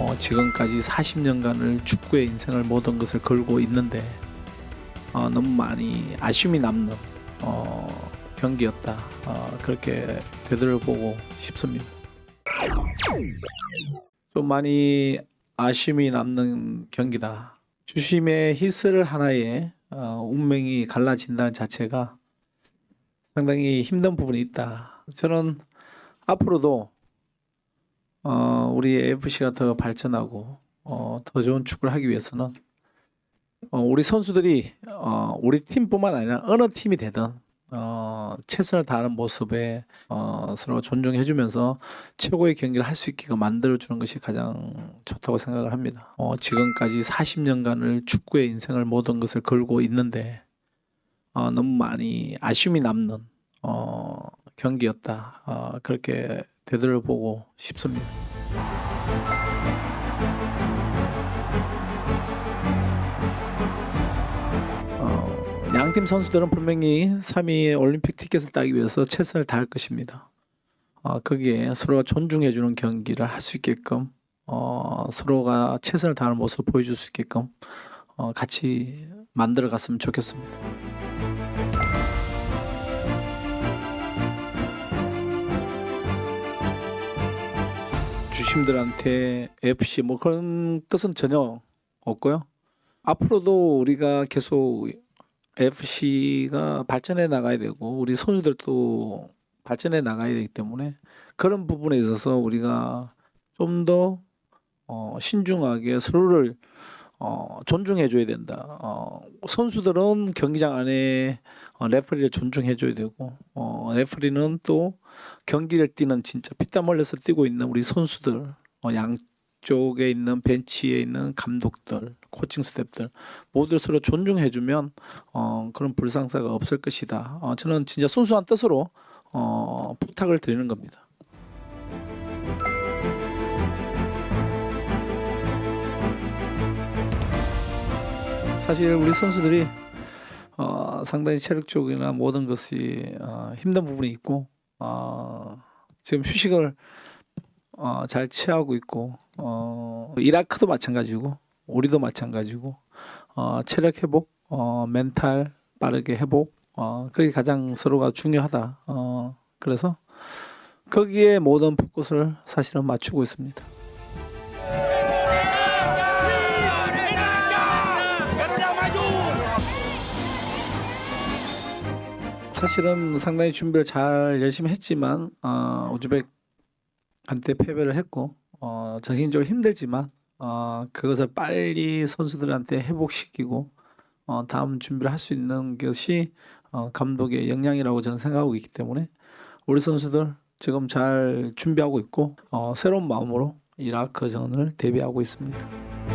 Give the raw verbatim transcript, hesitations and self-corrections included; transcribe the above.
어, 지금까지 사십 년간을 축구의 인생을 모든 것을 걸고 있는데 어, 너무 많이 아쉬움이 남는 어, 경기였다. 어, 그렇게 되돌아보고 싶습니다. 좀 많이 아쉬움이 남는 경기다. 주심의 히스를 하나에 어, 운명이 갈라진다는 자체가 상당히 힘든 부분이 있다. 저는 앞으로도 어, 우리 에이에프씨가 더 발전하고 어, 더 좋은 축구를 하기 위해서는 어, 우리 선수들이 어, 우리 팀뿐만 아니라 어느 팀이 되든 어, 최선을 다하는 모습에 어, 서로 존중해주면서 최고의 경기를 할 수 있게끔 만들어주는 것이 가장 좋다고 생각을 합니다. 어, 지금까지 사십 년간을 축구의 인생을 모든 것을 걸고 있는데 어, 너무 많이 아쉬움이 남는 어, 경기였다. 어, 그렇게 되돌아보고 싶습니다. 어, 양팀 선수들은 분명히 삼 위의 올림픽 티켓을 따기 위해서 최선을 다할 것입니다. 어, 거기에 서로가 존중해주는 경기를 할 수 있게끔 어, 서로가 최선을 다하는 모습을 보여줄 수 있게끔 어, 같이 만들어 갔으면 좋겠습니다. 주심들한테 에이에프씨 뭐 그런 뜻은 전혀 없고요. 앞으로도 우리가 계속 에이에프씨가 발전해 나가야 되고 우리 선수들도 발전해 나가야 되기 때문에 그런 부분에 있어서 우리가 좀 더 어, 신중하게 서로를 어, 존중해 줘야 된다. 어, 선수들은 경기장 안에 어, 레퍼리를 존중해 줘야 되고 어, 레퍼리는 또 경기를 뛰는 진짜 피땀 흘려서 뛰고 있는 우리 선수들 어, 양쪽에 있는 벤치에 있는 감독들 코칭 스태프들 모두 서로 존중해 주면 어, 그런 불상사가 없을 것이다. 어, 저는 진짜 순수한 뜻으로 어, 부탁을 드리는 겁니다. 사실 우리 선수들이 어, 상당히 체력적이나 모든 것이 어, 힘든 부분이 있고 어, 지금 휴식을 어, 잘 취하고 있고 어, 이라크도 마찬가지고 우리도 마찬가지고 어, 체력 회복, 어, 멘탈 빠르게 회복 어, 그게 가장 서로가 중요하다. 어, 그래서 거기에 모든 포커스를 사실은 맞추고 있습니다. 사실은 상당히 준비를 잘 열심히 했지만 어, 우즈벡한테 패배를 했고 어, 정신적으로 힘들지만 어, 그것을 빨리 선수들한테 회복시키고 어, 다음 준비를 할 수 있는 것이 어, 감독의 역량이라고 저는 생각하고 있기 때문에 우리 선수들 지금 잘 준비하고 있고 어, 새로운 마음으로 이라크전을 대비하고 있습니다.